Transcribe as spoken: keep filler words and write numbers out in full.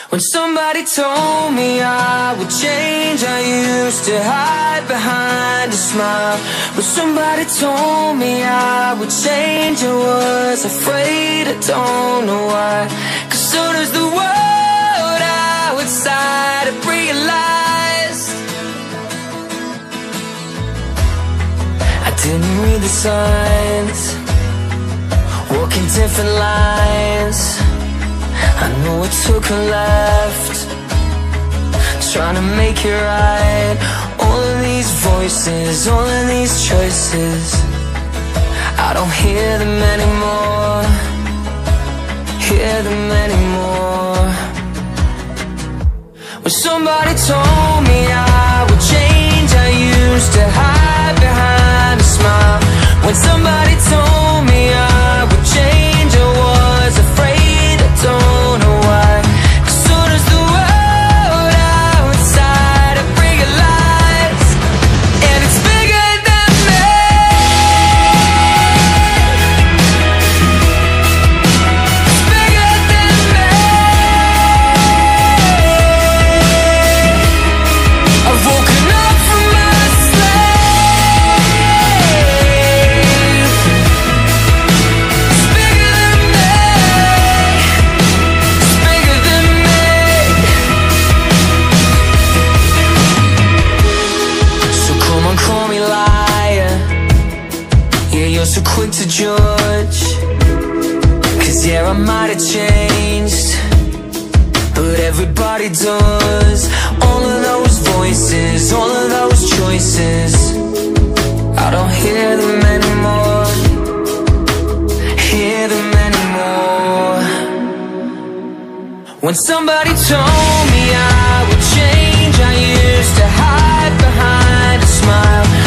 When somebody told me I would change, I used to hide behind a smile. When somebody told me I would change, I was afraid, I don't know why. Cause soon as the world outside I realized I didn't read the signs, walking different lines. I know I took a left, trying to make it right. All of these voices, all of these choices, I don't hear them anymore, hear them anymore. When somebody told me I would change, I used to hide behind a smile. When somebody told me I would change, I was afraid, I don't know why. As soon as the world outside I realized, and it's bigger than me. It's bigger than me. I've woken up from my slave. It's bigger than me. It's bigger than me. So come on, call me liar. Yeah, you're so quick to judge. Cause yeah, I might have changed, but everybody does. All of those voices, all of those choices, I don't hear them anymore, hear them anymore. When somebody told me I would change, I used to hide behind a smile.